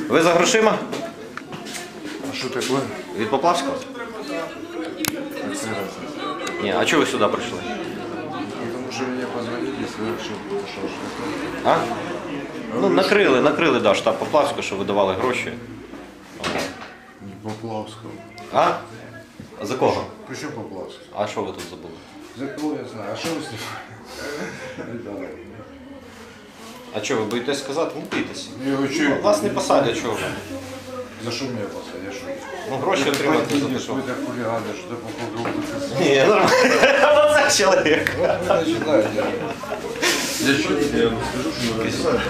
Ви за грошима? А что такое? Від Поплавського? Ні, а чого ви сюди прийшли? Потому что мне позвонили, сказали, что пошел что-то. А? Ну, накрили, да, штаб Поплавського, що видавали гроші. Поплавского. А? За кого? Почему Поплавский? А що ви тут забули? За кого я знаю? А что вы снимаете? А чого, ви боїтесь сказати? Не бійтеся. Вас не посадять, чого ви? За что меня посадят? Что? Ну, гроші отримати за те, що. Какой-то хулиган, что-то по кругу. Ні, нормально. Оце чоловік. Вот вы начинаете. Я что, я вам скажу, что